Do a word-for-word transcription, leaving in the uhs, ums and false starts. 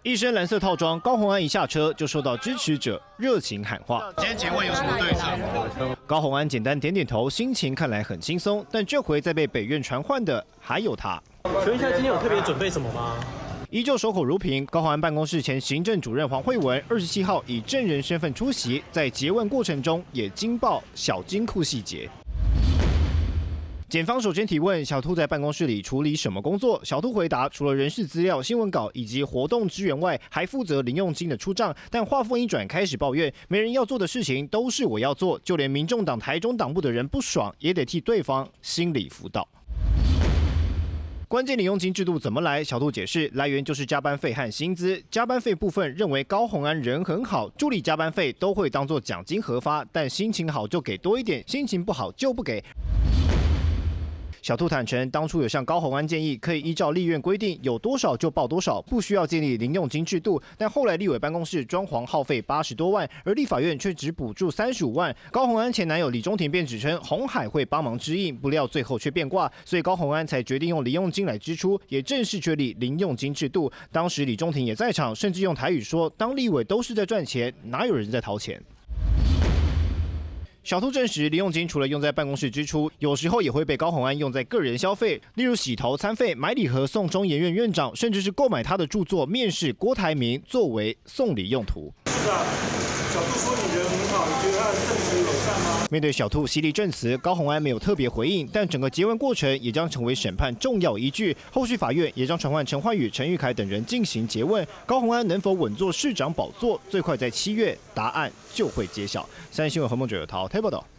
一身蓝色套装，高虹安一下车就受到支持者热情喊话。 今天结婚有什么对策？ 高虹安简单点点头，心情看来很轻松。但这回在被北院传唤的还有他。 请问一下，今天有特别准备什么吗？ 依旧守口如瓶。高虹安办公室前行政主任黄慧文二十七号以证人身份出席，在诘问过程中也惊爆小金库细节。 检方首先提问小兔在办公室里处理什么工作？小兔回答，除了人事资料、新闻稿以及活动支援外，还负责零用金的出账。但话锋一转，开始抱怨，没人要做的事情都是我要做，就连民众党台中党部的人不爽，也得替对方心理辅导。 关键零用金制度怎么来？小兔解释，来源就是加班费和薪资。加班费部分认为高虹安人很好，助理加班费都会当作奖金核发，但心情好就给多一点，心情不好就不给。 小兔坦承，当初有向高虹安建议，可以依照立院规定，有多少就报多少，不需要建立零用金制度。但后来立委办公室装潢耗费八十多万，而立法院却只补助三十五万。高虹安前男友李中庭便指称鸿海会帮忙支应，不料最后却变卦，所以高虹安才决定用零用金来支出，也正式确立零用金制度。当时李中庭也在场，甚至用台语说：“当立委都是在赚钱，哪有人在掏钱？” 小兔证实，零用金除了用在办公室支出，有时候也会被高虹安用在个人消费，例如洗头、餐费、买礼盒送中研院院长，甚至是购买他的著作《面试郭台铭》作为送礼用途。 是啊，小兔说你人很好，你觉得他的证词友善吗？面对小兔犀利证词，高虹安没有特别回应，但整个诘问过程也将成为审判重要依据。后续法院也将传唤陈焕宇、陈玉凯等人进行诘问，高虹安能否稳坐市长宝座，最快在七月答案就会揭晓。三立新闻何梦哲有桃台报道。